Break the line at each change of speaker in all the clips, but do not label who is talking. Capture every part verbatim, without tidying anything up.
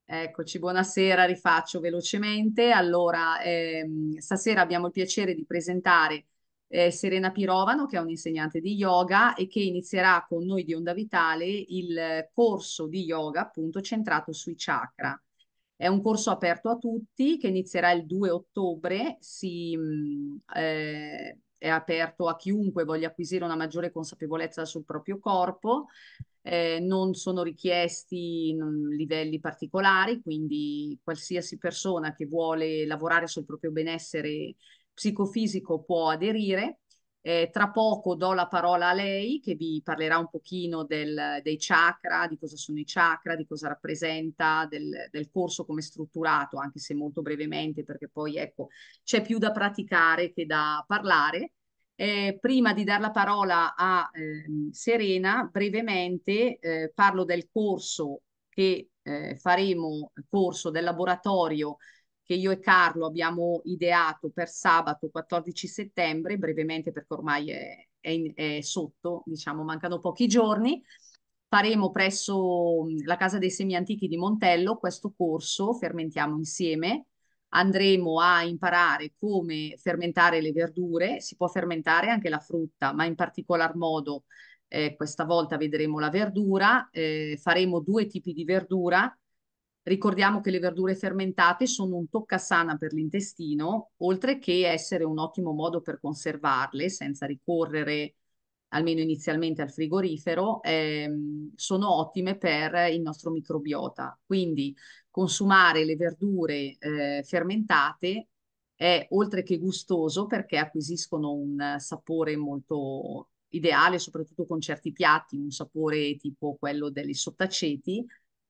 Eccoci, buonasera, rifaccio velocemente. Allora, ehm, stasera abbiamo il piacere di presentare eh, Serena Pirovano, che è un'insegnante di yoga e che inizierà con noi di Onda Vitale il corso di yoga, appunto, centrato sui chakra. È un corso aperto a tutti che inizierà il due ottobre, si, mh, eh, è aperto a chiunque voglia acquisire una maggiore consapevolezza sul proprio corpo. Eh, non sono richiesti mm, livelli particolari, quindi qualsiasi persona che vuole lavorare sul proprio benessere psicofisico può aderire. Eh, tra poco do la parola a lei che vi parlerà un pochino del- dei chakra, di cosa sono i chakra, di cosa rappresenta, del, del corso come è strutturato, anche se molto brevemente, perché poi ecco, c'è più da praticare che da parlare. Eh, prima di dar la parola a ehm, Serena, brevemente eh, parlo del corso che eh, faremo, corso del laboratorio che io e Carlo abbiamo ideato per sabato quattordici settembre, brevemente perché ormai è, è in- è sotto, diciamo, mancano pochi giorni. Faremo presso mh, la Casa dei Semi Antichi di Montello questo corso, fermentiamo insieme. Andremo a imparare come fermentare le verdure, si può fermentare anche la frutta, ma in particolar modo eh, questa volta vedremo la verdura, eh, faremo due tipi di verdura. Ricordiamo che le verdure fermentate sono un toccasana per l'intestino, oltre che essere un ottimo modo per conservarle senza ricorrere, almeno inizialmente, al frigorifero, ehm, sono ottime per il nostro microbiota. Quindi consumare le verdure eh, fermentate è oltre che gustoso perché acquisiscono un sapore molto ideale, soprattutto con certi piatti, un sapore tipo quello degli sottaceti,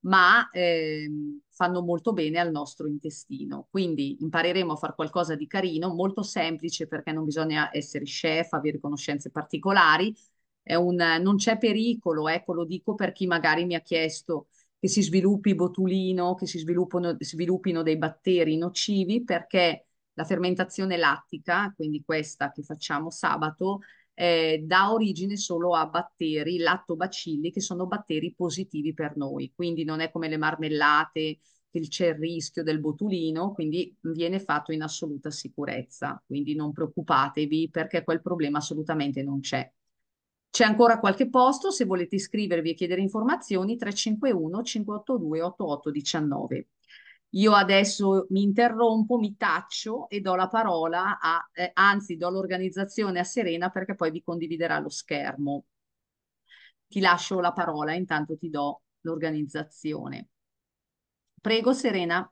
ma ehm, fanno molto bene al nostro intestino. Quindi impareremo a fare qualcosa di carino, molto semplice perché non bisogna essere chef, avere conoscenze particolari. È un, non c'è pericolo, ecco, lo dico per chi magari mi ha chiesto che si sviluppi botulino, che si sviluppino, sviluppino dei batteri nocivi, perché la fermentazione lattica, quindi questa che facciamo sabato, eh, dà origine solo a batteri, lattobacilli, che sono batteri positivi per noi. Quindi non è come le marmellate, che c'è il rischio del botulino, quindi viene fatto in assoluta sicurezza. Quindi non preoccupatevi perché quel problema assolutamente non c'è. C'è ancora qualche posto, se volete iscrivervi e chiedere informazioni, tre cinque uno cinque otto due otto otto uno nove. Io adesso mi interrompo, mi taccio e do la parola a, eh, anzi, do l'organizzazione a Serena perché poi vi condividerà lo schermo. Ti lascio la parola, intanto ti do l'organizzazione. Prego, Serena.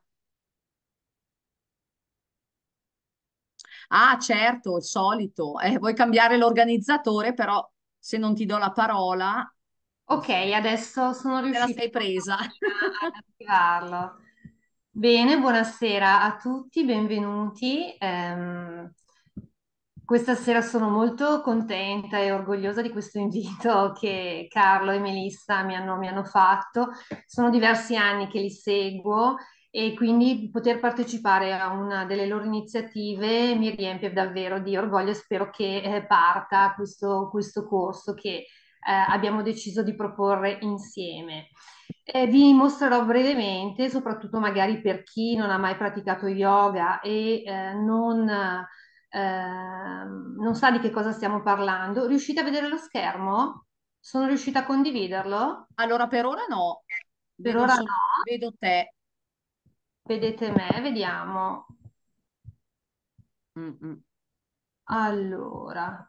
Ah, certo, il solito. Eh, vuoi cambiare l'organizzatore, però se non ti do la parola,
Ok, adesso sono
te la
riuscita
sei presa.
ad attivarlo. Bene, buonasera a tutti, benvenuti. Ehm, questa sera sono molto contenta e orgogliosa di questo invito che Carlo e Melissa mi hanno, mi hanno fatto. Sono diversi anni che li seguo e quindi poter partecipare a una delle loro iniziative mi riempie davvero di orgoglio e spero che eh, parta questo, questo corso che eh, abbiamo deciso di proporre insieme. Eh, vi mostrerò brevemente, soprattutto magari per chi non ha mai praticato yoga e eh, non, eh, non sa di che cosa stiamo parlando. Riuscite a vedere lo schermo? Sono riuscita a condividerlo?
Allora, per ora no,
Per
vedo
ora
solo,
no.
vedo te.
Vedete me, vediamo.
Mm, mm.
Allora,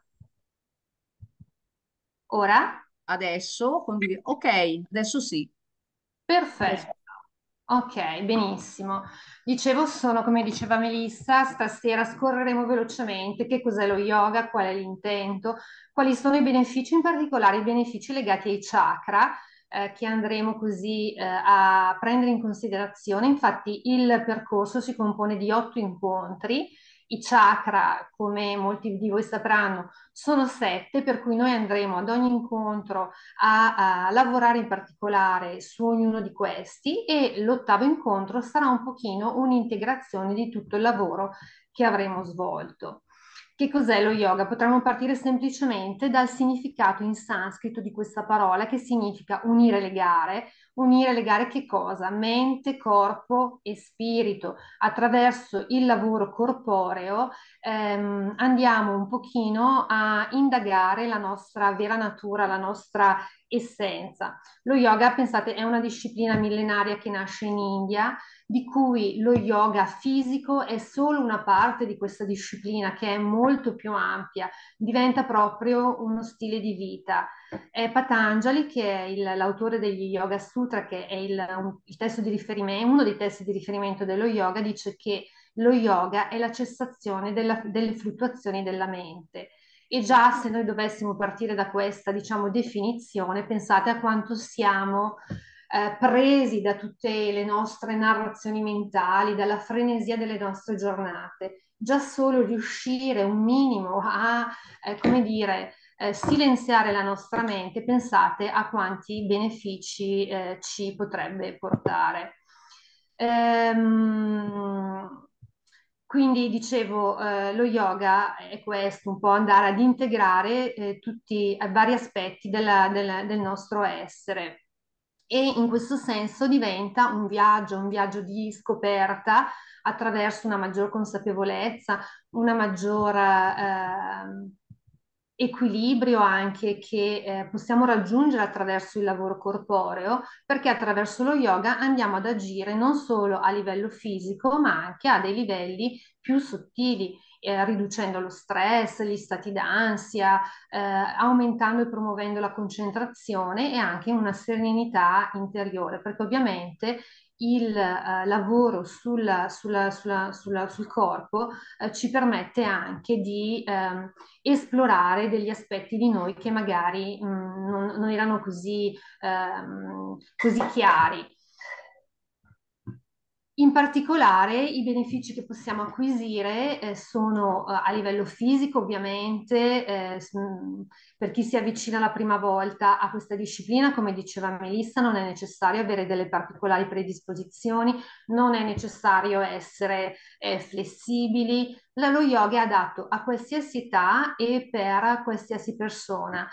ora?
Adesso condivido. Ok, adesso sì. Adesso-
Perfetto. Ok, benissimo. Dicevo, sono, come diceva Melissa, stasera scorreremo velocemente che cos'è lo yoga, qual è l'intento, quali sono i benefici, in particolare i benefici legati ai chakra, eh, che andremo così, eh, a prendere in considerazione. Infatti, il percorso si compone di otto incontri. I chakra, come molti di voi sapranno, sono sette, per cui noi andremo ad ogni incontro a, a lavorare in particolare su ognuno di questi e l'ottavo incontro sarà un pochino un'integrazione di tutto il lavoro che avremo svolto. Che cos'è lo yoga? Potremmo partire semplicemente dal significato in sanscrito di questa parola, che significa unire, legare. Unire, legare che cosa? Mente, corpo e spirito. Attraverso il lavoro corporeo ehm, andiamo un pochino a indagare la nostra vera natura, la nostra essenza. Lo yoga, pensate, è una disciplina millenaria che nasce in India, di cui lo yoga fisico è solo una parte di questa disciplina che è molto più ampia, diventa proprio uno stile di vita. È Patanjali, che è il- l'autore degli Yoga Sutra, che è il, un- il testo di riferimento, uno dei testi di riferimento dello yoga, dice che lo yoga è la cessazione della- delle fluttuazioni della mente. E già se noi dovessimo partire da questa, diciamo, definizione, pensate a quanto siamo eh, presi da tutte le nostre narrazioni mentali, dalla frenesia delle nostre giornate. Già solo riuscire un minimo a, eh, come dire, eh, silenziare la nostra mente, pensate a quanti benefici eh, ci potrebbe portare. Ehm, quindi dicevo, eh, lo yoga è questo, un po' andare ad integrare eh, tutti i vari aspetti della- della- del nostro essere. E in questo senso diventa un viaggio, un viaggio di scoperta attraverso una maggior consapevolezza, una maggior eh, equilibrio anche che eh, possiamo raggiungere attraverso il lavoro corporeo, perché attraverso lo yoga andiamo ad agire non solo a livello fisico, ma anche a dei livelli più sottili, eh, riducendo lo stress, gli stati d'ansia, eh, aumentando e promuovendo la concentrazione e anche una serenità interiore, perché ovviamente il eh, lavoro sul, sulla- sulla- sulla- sul corpo eh, ci permette anche di ehm, esplorare degli aspetti di noi che magari mh, non, non erano così, ehm, così chiari. In particolare, i benefici che possiamo acquisire eh, sono eh, a livello fisico, ovviamente, eh, s- mh, per chi si avvicina la prima volta a questa disciplina, come diceva Melissa, non è necessario avere delle particolari predisposizioni, non è necessario essere eh, flessibili. La- Lo yoga è adatto a qualsiasi età e per qualsiasi persona.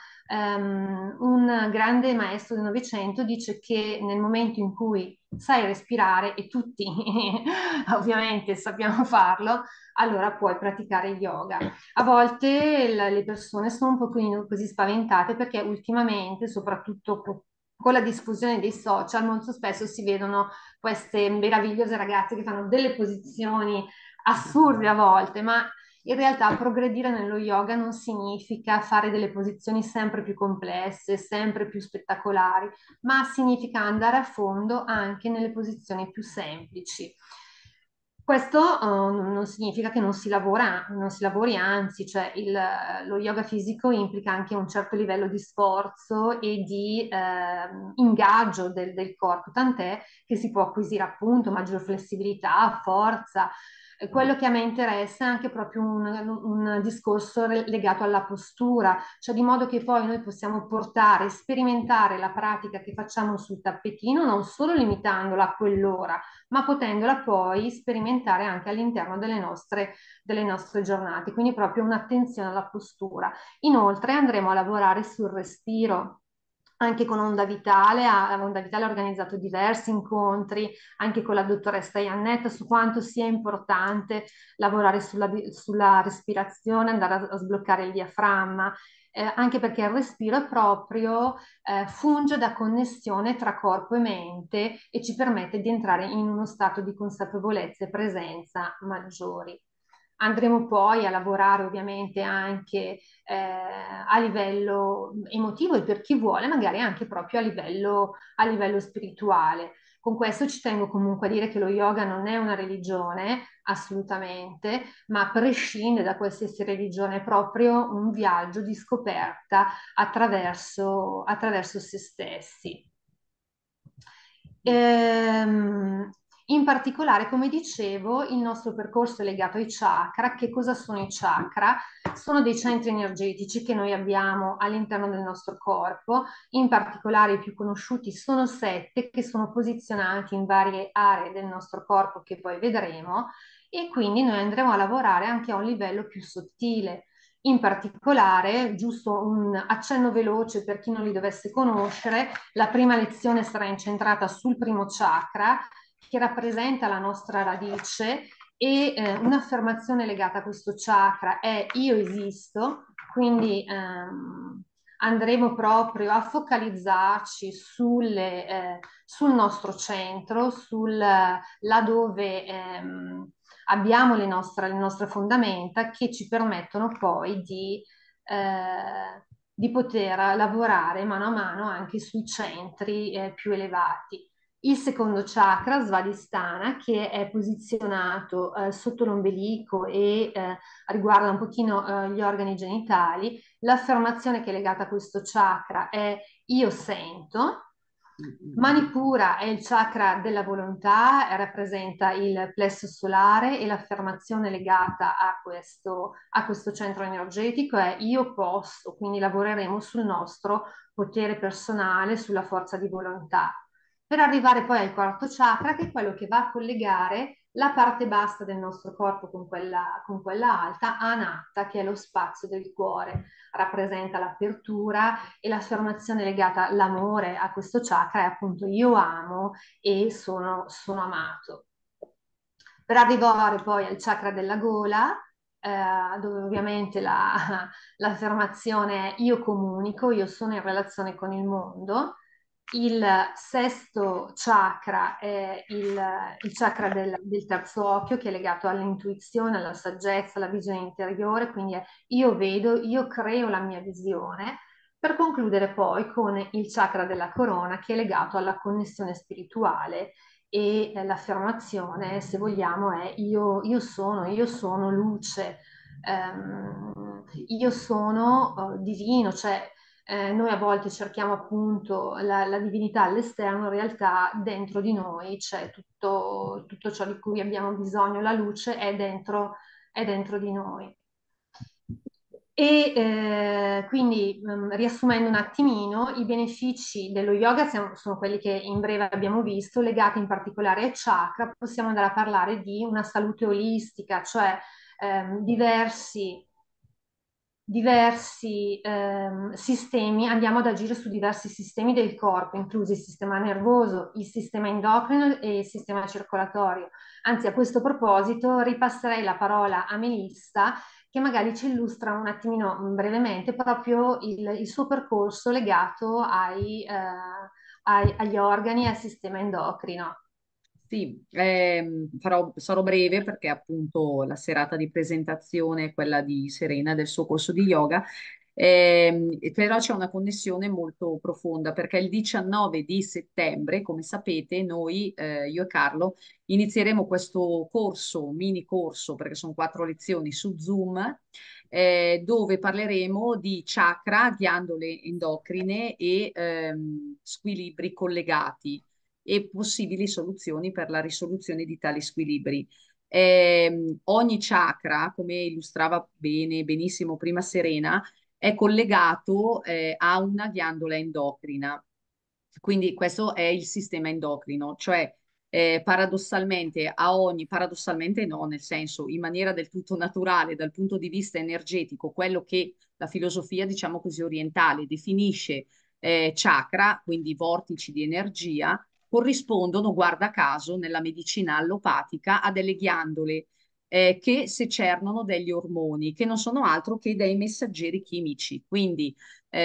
Um, un grande maestro del Novecento dice che nel momento in cui sai respirare, e tutti ovviamente sappiamo farlo, allora puoi praticare yoga. A volte la- le persone sono un pochino così spaventate perché ultimamente, soprattutto co- con la diffusione dei social, molto spesso si vedono queste meravigliose ragazze che fanno delle posizioni assurde a volte, ma in realtà progredire nello yoga non significa fare delle posizioni sempre più complesse, sempre più spettacolari, ma significa andare a fondo anche nelle posizioni più semplici. Questo eh, non significa che non si lavora, non si lavori, anzi, cioè il- lo yoga fisico implica anche un certo livello di sforzo e di eh, ingaggio del, del corpo, tant'è che si può acquisire appunto maggior flessibilità, forza. Eh, Quello che a me interessa è anche proprio un, un discorso re- legato alla postura, cioè di modo che poi noi possiamo portare, sperimentare la pratica che facciamo sul tappetino, non solo limitandola a quell'ora, ma potendola poi sperimentare anche all'interno delle nostre, delle nostre giornate, quindi proprio un'attenzione alla postura. Inoltre andremo a lavorare sul respiro. Anche con Onda Vitale, ha- Onda Vitale ha organizzato diversi incontri, anche con la dottoressa Iannetta, su quanto sia importante lavorare sulla, sulla respirazione, andare a, a sbloccare il diaframma, eh, anche perché il respiro è proprio eh, funge da connessione tra corpo e mente e ci permette di entrare in uno stato di consapevolezza e presenza maggiori. Andremo poi a lavorare ovviamente anche eh, a livello emotivo e per chi vuole, magari anche proprio a livello, a livello spirituale. Con questo ci tengo comunque a dire che lo yoga non è una religione, assolutamente, ma prescinde da qualsiasi religione, è proprio un viaggio di scoperta attraverso, attraverso se stessi. Ehm, In particolare, come dicevo, il nostro percorso è legato ai chakra. Che cosa sono i chakra? Sono dei centri energetici che noi abbiamo all'interno del nostro corpo, in particolare i più conosciuti sono sette che sono posizionati in varie aree del nostro corpo che poi vedremo e quindi noi andremo a lavorare anche a un livello più sottile. In particolare, giusto un accenno veloce per chi non li dovesse conoscere, la prima lezione sarà incentrata sul primo chakra, che rappresenta la nostra radice, e eh, un'affermazione legata a questo chakra è io esisto, quindi ehm, andremo proprio a focalizzarci sulle, eh, sul nostro centro, sul laddove ehm, abbiamo le nostre, le nostre fondamenta che ci permettono poi di, eh, di poter lavorare mano a mano anche sui centri eh, più elevati. Il secondo chakra, Svadhisthana, che è posizionato eh, sotto l'ombelico e eh, riguarda un pochino eh, gli organi genitali, l'affermazione che è legata a questo chakra è io sento. Manipura è il chakra della volontà, e rappresenta il plesso solare, e l'affermazione legata a questo, a questo centro energetico è io posso, quindi lavoreremo sul nostro potere personale, sulla forza di volontà. Per arrivare poi al quarto chakra, che è quello che va a collegare la parte bassa del nostro corpo con quella, con quella alta, Anatta, che è lo spazio del cuore, rappresenta l'apertura, e l'affermazione legata all'amore a questo chakra è appunto io amo e sono, sono amato. Per arrivare poi al chakra della gola, eh, dove ovviamente la, l'affermazione è io comunico, io sono in relazione con il mondo. Il sesto chakra è il, il chakra del, del terzo occhio, che è legato all'intuizione, alla saggezza, alla visione interiore, quindi è io vedo, io creo la mia visione, per concludere poi con il chakra della corona, che è legato alla connessione spirituale, e eh, l'affermazione, se vogliamo, è io, io sono, io sono luce, ehm, io sono eh, divino, cioè eh, noi a volte cerchiamo appunto la, la divinità all'esterno, in realtà dentro di noi c'è tutto, tutto ciò di cui abbiamo bisogno, la luce è dentro, è dentro di noi. E eh, quindi, mh, riassumendo un attimino, i benefici dello yoga siamo- sono quelli che in breve abbiamo visto, legati in particolare ai chakra. Possiamo andare a parlare di una salute olistica, cioè ehm, diversi diversi ehm, sistemi, andiamo ad agire su diversi sistemi del corpo, inclusi il sistema nervoso, il sistema endocrino e il sistema circolatorio. Anzi, a questo proposito, ripasserei la parola a Melissa, che magari ci illustra un attimino mm, brevemente proprio il, il suo percorso legato ai, eh, ai- agli organi e al sistema endocrino.
Sì, ehm, farò- sarò breve perché appunto la serata di presentazione è quella di Serena del suo corso di yoga. Ehm, e però c'è una connessione molto profonda perché il diciannove di settembre, come sapete, noi, eh, io e Carlo, inizieremo questo corso, mini corso, perché sono quattro lezioni su Zoom, eh, dove parleremo di chakra, ghiandole endocrine e ehm, squilibri collegati e possibili soluzioni per la risoluzione di tali squilibri. Ehm, ogni chakra, come illustrava bene, benissimo prima Serena, è collegato eh, a una ghiandola endocrina. Quindi questo è il sistema endocrino, cioè eh, paradossalmente a ogni, paradossalmente no, nel senso in maniera del tutto naturale dal punto di vista energetico, quello che la filosofia, diciamo così, orientale definisce eh, chakra, quindi vortici di energia, corrispondono, guarda caso, nella medicina allopatica a delle ghiandole eh, che secernono degli ormoni, che non sono altro che dei messaggeri chimici. Quindi,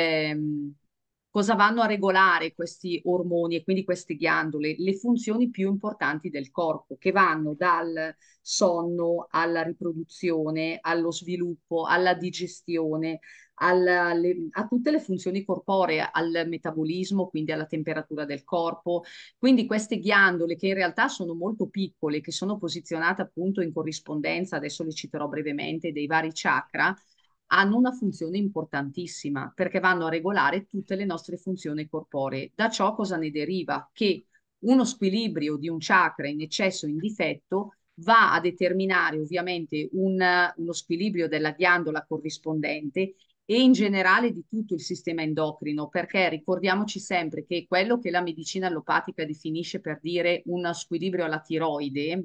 ehm, cosa vanno a regolare questi ormoni e quindi queste ghiandole? Le funzioni più importanti del corpo, che vanno dal sonno alla riproduzione, allo sviluppo, alla digestione, alla- alle- a tutte le funzioni corporee, al metabolismo, quindi alla temperatura del corpo. Quindi queste ghiandole che in realtà sono molto piccole, che sono posizionate appunto in corrispondenza, adesso le citerò brevemente, dei vari chakra, hanno una funzione importantissima perché vanno a regolare tutte le nostre funzioni corporee. Da ciò cosa ne deriva? Che uno squilibrio di un chakra in eccesso o in difetto va a determinare ovviamente un- uno squilibrio della ghiandola corrispondente e in generale di tutto il sistema endocrino, perché ricordiamoci sempre che quello che la medicina allopatica definisce per dire uno squilibrio alla tiroide, che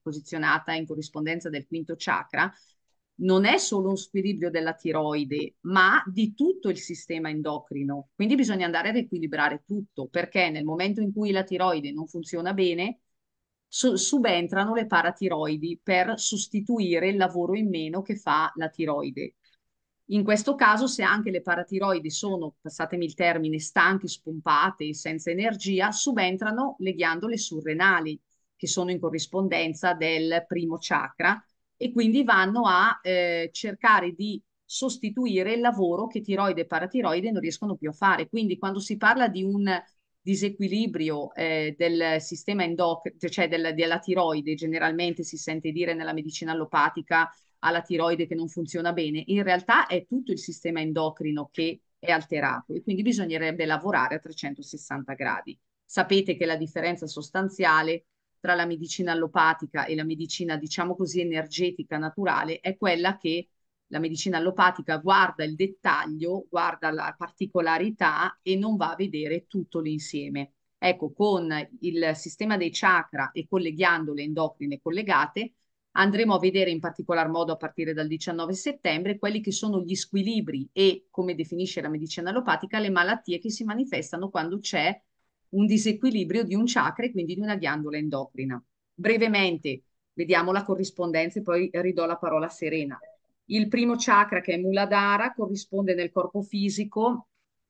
posizionata in corrispondenza del quinto chakra, non è solo un squilibrio della tiroide, ma di tutto il sistema endocrino. Quindi bisogna andare a riequilibrare tutto, perché nel momento in cui la tiroide non funziona bene, su- subentrano le paratiroidi per sostituire il lavoro in meno che fa la tiroide. In questo caso, se anche le paratiroidi sono, passatemi il termine, stanche, spompate e senza energia, subentrano le ghiandole surrenali, che sono in corrispondenza del primo chakra, e quindi vanno a eh, cercare di sostituire il lavoro che tiroide e paratiroide non riescono più a fare. Quindi quando si parla di un disequilibrio eh, del sistema endocrino, cioè del- della tiroide, generalmente si sente dire nella medicina allopatica alla tiroide che non funziona bene, in realtà è tutto il sistema endocrino che è alterato e quindi bisognerebbe lavorare a trecentosessanta gradi. Sapete che la differenza sostanziale tra la medicina allopatica e la medicina, diciamo così, energetica naturale è quella che la medicina allopatica guarda il dettaglio, guarda la particolarità e non va a vedere tutto l'insieme. Ecco, con il sistema dei chakra e con le ghiandole endocrine collegate, andremo a vedere in particolar modo a partire dal diciannove settembre quelli che sono gli squilibri e, come definisce la medicina allopatica, le malattie che si manifestano quando c'è un disequilibrio di un chakra e quindi di una ghiandola endocrina. Brevemente, vediamo la corrispondenza e poi ridò la parola a Serena. Il primo chakra, che è Muladhara, corrisponde nel corpo fisico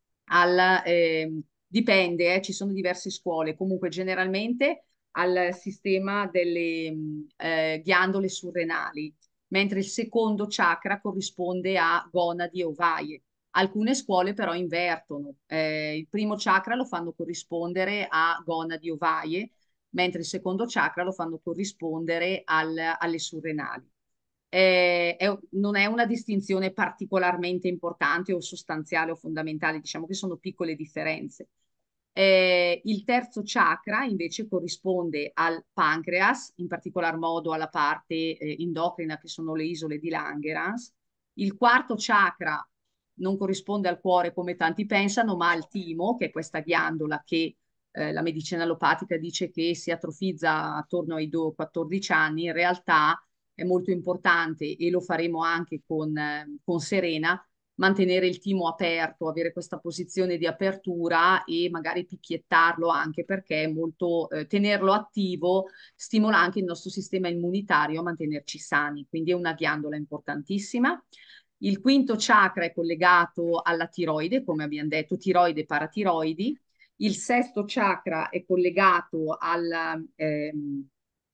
al, eh, dipende, eh, ci sono diverse scuole, comunque generalmente al sistema delle mh, eh, ghiandole surrenali, mentre il secondo chakra corrisponde a gonadi e ovaie. Alcune scuole però invertono. Eh, il primo chakra lo fanno corrispondere a gonadi e ovaie, mentre il secondo chakra lo fanno corrispondere al- alle surrenali. Eh, è- non è una distinzione particolarmente importante o sostanziale o fondamentale, diciamo che sono piccole differenze. Eh, il terzo chakra invece corrisponde al pancreas, in particolar modo alla parte eh, endocrina che sono le isole di Langerhans. Il quarto chakra non corrisponde al cuore come tanti pensano, ma al timo, che è questa ghiandola che eh, la medicina allopatica dice che si atrofizza attorno ai do- quattordici anni. In realtà è molto importante e lo faremo anche con, eh, con Serena, mantenere il timo aperto, avere questa posizione di apertura e magari picchiettarlo anche perché è molto, eh, tenerlo attivo stimola anche il nostro sistema immunitario a mantenerci sani, quindi è una ghiandola importantissima. Il quinto chakra è collegato alla tiroide, come abbiamo detto, tiroide e paratiroidi. Il sesto chakra è collegato alla, ehm,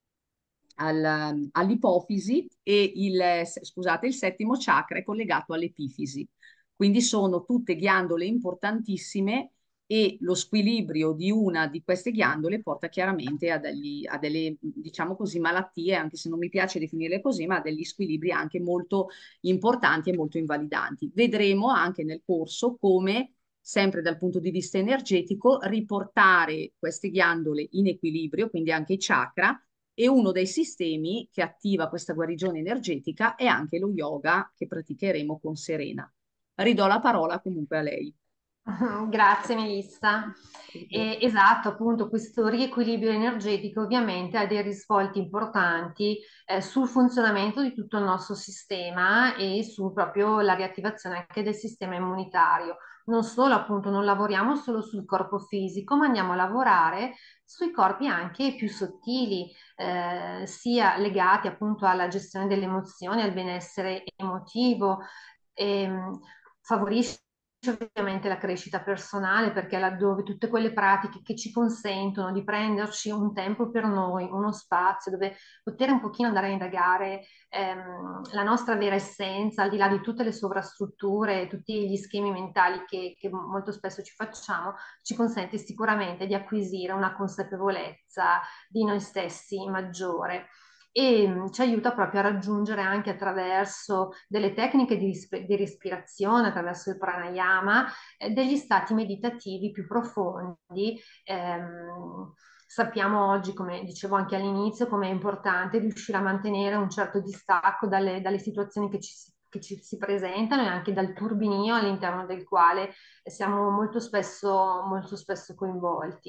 al- all'ipofisi e il, scusate, il settimo chakra è collegato all'epifisi. Quindi sono tutte ghiandole importantissime e lo squilibrio di una di queste ghiandole porta chiaramente a, degli, a delle, diciamo così, malattie, anche se non mi piace definirle così, ma a degli squilibri anche molto importanti e molto invalidanti. Vedremo anche nel corso come, sempre dal punto di vista energetico, riportare queste ghiandole in equilibrio, quindi anche i chakra, e uno dei sistemi che attiva questa guarigione energetica è anche lo yoga che praticheremo con Serena. Ridò la parola comunque a lei.
Grazie Melissa. E, esatto, appunto, questo riequilibrio energetico ovviamente ha dei risvolti importanti eh, sul funzionamento di tutto il nostro sistema e su proprio la riattivazione anche del sistema immunitario. Non solo, appunto, non lavoriamo solo sul corpo fisico, ma andiamo a lavorare sui corpi anche più sottili, eh, sia legati appunto alla gestione delle emozioni, al benessere emotivo. ehm, Favorisce ovviamente la crescita personale perché è laddove tutte quelle pratiche che ci consentono di prenderci un tempo per noi, uno spazio dove poter un pochino andare a indagare ehm, la nostra vera essenza, al di là di tutte le sovrastrutture, tutti gli schemi mentali che, che molto spesso ci facciamo, ci consente sicuramente di acquisire una consapevolezza di noi stessi maggiore e mh, ci aiuta proprio a raggiungere anche attraverso delle tecniche di, risp- di respirazione, attraverso il pranayama, eh, degli stati meditativi più profondi. Ehm, sappiamo oggi, come dicevo anche all'inizio, come è importante riuscire a mantenere un certo distacco dalle, dalle situazioni che ci si che ci si presentano e anche dal turbinio all'interno del quale siamo molto spesso, molto spesso coinvolti.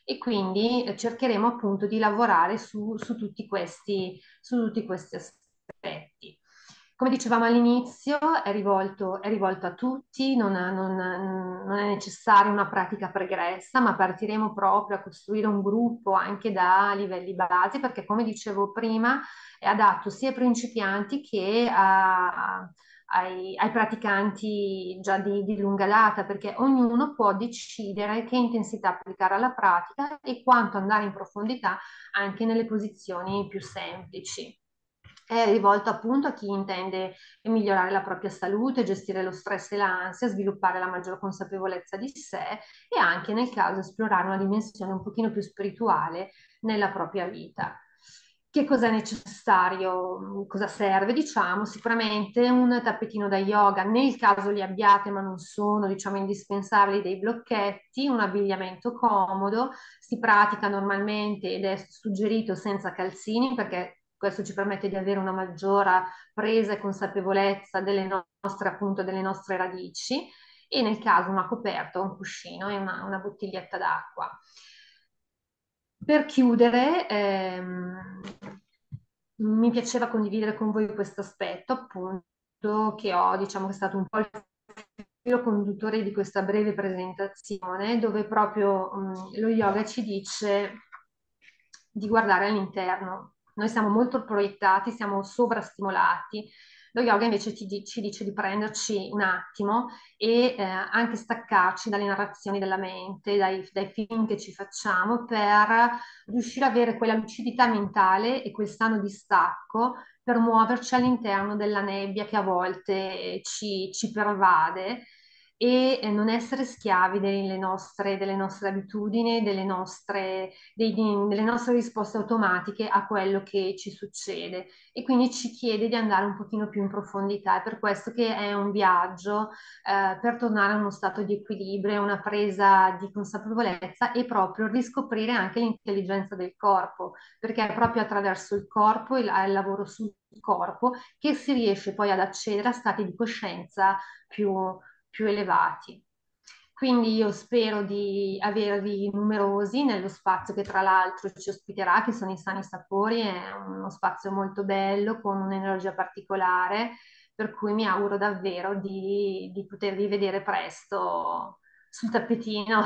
e quindi eh, cercheremo appunto di lavorare su, su tutti questi, su tutti questi aspetti. Come dicevamo all'inizio, è rivolto, è rivolto a tutti, non, non- non è necessaria una pratica pregressa, ma partiremo proprio a costruire un gruppo anche da livelli base, perché come dicevo prima è adatto sia ai principianti che a- ai, ai praticanti già di, di lunga data, perché ognuno può decidere che intensità applicare alla pratica e quanto andare in profondità anche nelle posizioni più semplici. È rivolto appunto a chi intende migliorare la propria salute, gestire lo stress e l'ansia, sviluppare la maggior consapevolezza di sé e anche nel caso esplorare una dimensione un pochino più spirituale nella propria vita. Che cosa è necessario? Cosa serve? Diciamo sicuramente un tappetino da yoga, nel caso li abbiate ma non sono diciamo indispensabili, dei blocchetti, un abbigliamento comodo, si pratica normalmente ed è suggerito senza calzini perché questo ci permette di avere una maggiore presa e consapevolezza delle nostre, appunto, delle nostre radici e nel caso una coperta, un cuscino e una, una bottiglietta d'acqua. Per chiudere, ehm, mi piaceva condividere con voi questo aspetto, appunto, che ho, diciamo, che è stato un po' il filo conduttore di questa breve presentazione, dove proprio mh, lo yoga ci dice di guardare all'interno. Noi siamo molto proiettati, siamo sovrastimolati. Lo yoga invece ci, di- ci dice di prenderci un attimo e eh, anche staccarci dalle narrazioni della mente, dai, dai film che ci facciamo per riuscire ad avere quella lucidità mentale e quel sano distacco per muoverci all'interno della nebbia che a volte ci, ci pervade e eh, non essere schiavi delle nostre, delle nostre abitudini, delle nostre, dei- delle nostre risposte automatiche a quello che ci succede. E quindi ci chiede di andare un pochino più in profondità. È per questo che è un viaggio eh, per tornare a uno stato di equilibrio, una presa di consapevolezza e proprio riscoprire anche l'intelligenza del corpo, perché è proprio attraverso il corpo, il, il lavoro sul corpo, che si riesce poi ad accedere a stati di coscienza più, più elevati. Quindi io spero di avervi numerosi nello spazio che tra l'altro ci ospiterà, che sono i Sani Sapori, è uno spazio molto bello con un'energia particolare, per cui mi auguro davvero di, di potervi vedere presto sul tappetino.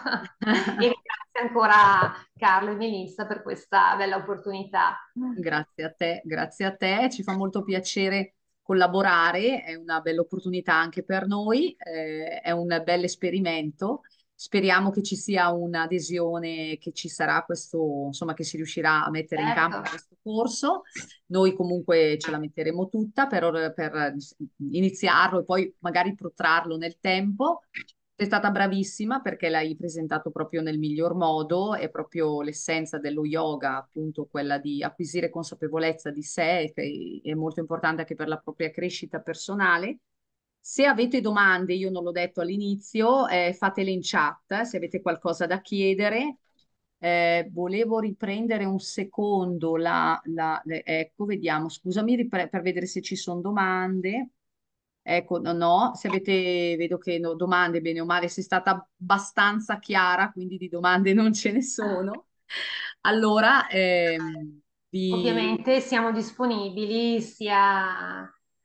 E ringrazio ancora Carlo e Melissa per questa bella opportunità.
Grazie a te, grazie a te, ci fa molto piacere collaborare, è una bella opportunità anche per noi, eh, è un bel esperimento. Speriamo che ci sia un'adesione, che ci sarà questo, insomma, che si riuscirà a mettere in
Certo.
campo questo corso. Noi comunque ce la metteremo tutta per, per iniziarlo e poi magari protrarlo nel tempo. Sei stata bravissima perché l'hai presentato proprio nel miglior modo, è proprio l'essenza dello yoga, appunto quella di acquisire consapevolezza di sé, che è molto importante anche per la propria crescita personale. Se avete domande, io non l'ho detto all'inizio, eh, fatele in chat, se avete qualcosa da chiedere. Eh, volevo riprendere un secondo la, la- le- ecco, vediamo, scusami ripre- per vedere se ci sono domande. Ecco, no, no, se avete, vedo che no, domande, bene o male, sei stata abbastanza chiara, quindi di domande non ce ne sono. Allora, ehm, vi,
Ovviamente siamo disponibili sia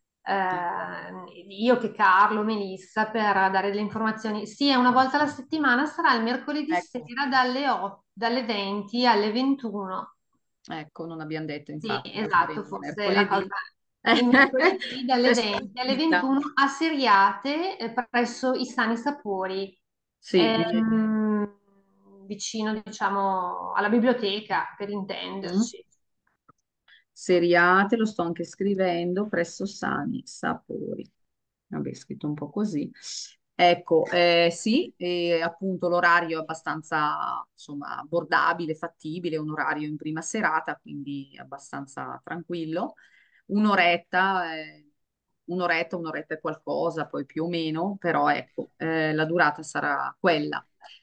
eh, io che Carlo, Melissa, per dare delle informazioni. Sì, è una volta alla settimana, sarà il mercoledì
ecco,
sera dalle, otto dalle venti alle ventuno.
ecco, non abbiamo detto,
Sì,
infatti, lo
esatto,
faremo
forse la cosa.
mercoledì.
Il mercoledì dalle
Questo
venti alle
invita.
ventuno a Seriate eh, presso i Sani Sapori,
Sì, mi-
ehm, vicino, diciamo, alla biblioteca, per
mm.
intenderci.
Seriate, lo sto anche scrivendo, presso Sani Sapori. Vabbè, scritto un po' così. Ecco, eh, sì, e appunto l'orario è abbastanza, insomma, abbordabile, fattibile, un orario in prima serata, quindi abbastanza tranquillo. Un'oretta, eh, un'oretta, un'oretta e qualcosa, poi più o meno, però ecco, eh, la durata sarà quella.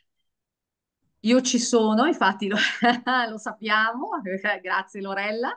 Io ci sono, infatti lo, lo sappiamo, grazie Lorella.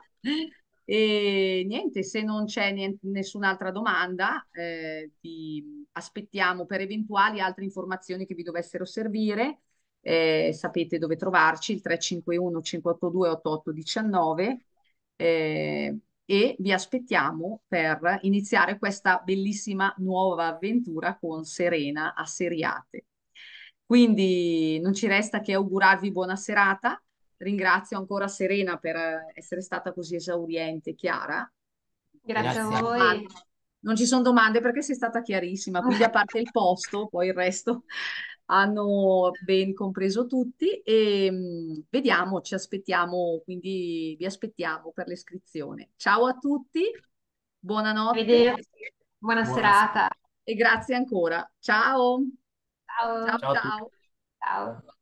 E niente, se non c'è nien- nessun'altra domanda, eh, vi aspettiamo per eventuali altre informazioni che vi dovessero servire. Eh, sapete dove trovarci, il tre cinque uno cinque otto due otto otto uno nove, eh, e vi aspettiamo per iniziare questa bellissima nuova avventura con Serena a Seriate. Quindi non ci resta che augurarvi buona serata. Ringrazio ancora Serena per eh, essere stata così esauriente e chiara. Non ci
Grazie a
sono
Grazie a
domande,
voi.
non ci sono domande perché sei stata chiarissima, quindi a parte il posto, poi il resto hanno ben compreso tutti e mh, vediamo, ci aspettiamo, quindi vi aspettiamo per l'iscrizione. Ciao a tutti, buonanotte
Arrivederci. Buona
buona serata.
serata.
e grazie ancora. Ciao, ciao
Ciao.
Ciao a tutti.
ciao.
Ciao.